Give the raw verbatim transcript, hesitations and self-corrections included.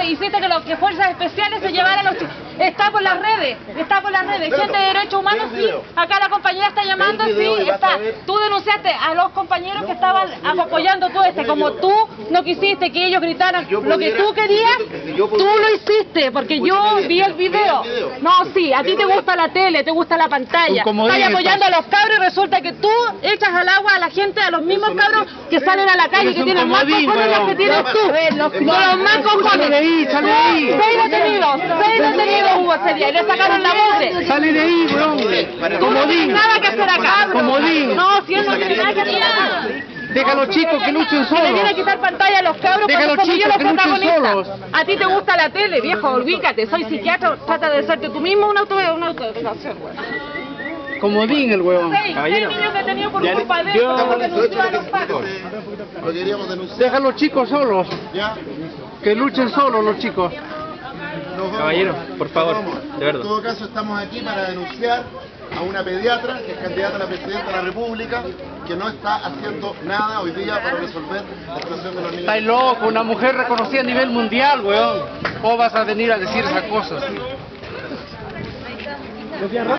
hiciste que, los, que fuerzas especiales se llevaran a los chicos. Está por las redes, está por las redes. Gente de derechos humanos, sí. Acá la compañera está llamando, sí, está. Tú denunciaste a los compañeros que estaban apoyando todo este. Como tú no quisiste que ellos gritaran lo que tú querías, tú lo hiciste, porque yo vi el video. No, sí, a ti te gusta la tele, te gusta la pantalla. Estás apoyando a los cabros y resulta que tú echas al agua a la gente, a los mismos cabros que salen a la calle, que tienen más cojones que tienes tú. Con los más cojones. Seis detenidos, seis detenidos hubo ese día y le sacaron la mugre. Sale de ahí, weón. Tú no tienes nada que hacer acá. Comodín. No, si él no tiene nada que hacer. Deja a los chicos que luchen solos. Le viene a quitar pantalla a los cabros Deja porque a los son ellos chicos los que luchen protagonistas. solos. A ti te gusta la tele, viejo, olvídate. Soy psiquiatra, trata de hacerte tú mismo una auto una autoevaluación, güey. Comodín el huevón. Seis, seis niños detenidos por culpa de esto, porque denunció a los pacos. Lo queríamos denunciar. Deja a los chicos solos. ¿Ya? Que luchen solos los chicos. Caballero, por favor, de verdad. En todo caso estamos aquí para denunciar a una pediatra que es candidata a la presidencia de la República, que no está haciendo nada hoy día para resolver la situación de los niños. Estás loco, una mujer reconocida a nivel mundial, weón. ¿Cómo vas a venir a decir esas cosas?